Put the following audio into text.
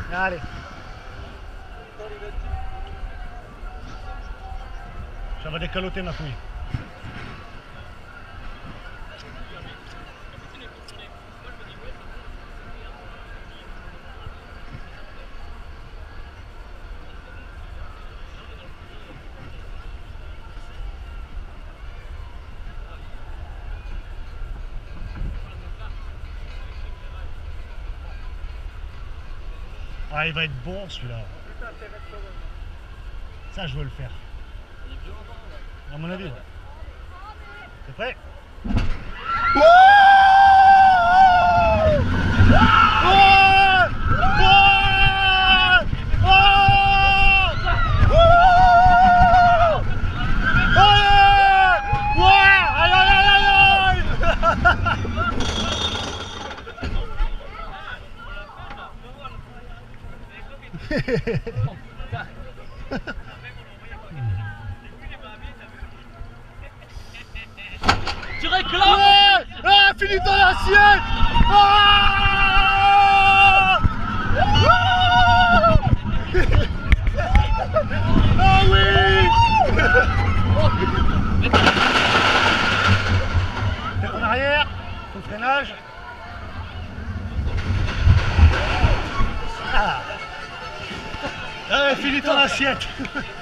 Allez. Ça va décaloter ma couille. Ah, il va être bon celui-là. Ça, je veux le faire. À mon avis, ouais. T'es prêt? Tu réclames! Ah, finis ton assiette! Ah, ah oui! Tête en arrière, ton freinage. Ah. Allez, finis ton assiette!